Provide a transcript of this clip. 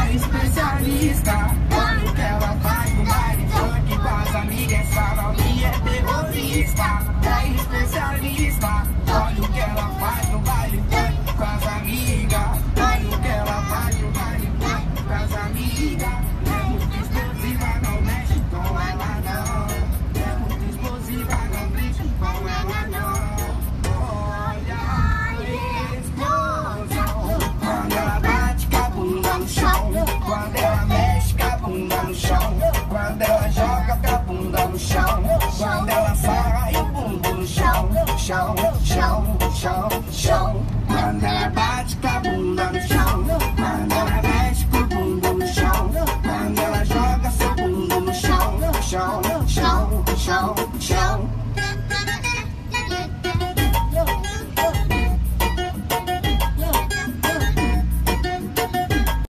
é especialista. Quando que ela faz no baile funk com as amigas, falam que é terrorista. É especialista. Olha o que ela faz no baile funk com as amigas. Olha o que ela faz no baile funk com as amigas. É muito explosiva, não mexe com ela não. É muito explosiva, não mexe com ela não. Olha a explosão. Quando ela bate com a bunda no chão. Quando ela mexe com a bunda no chão. Quando ela joga com a bunda no chão. Quando ela sai o bumbum no chão.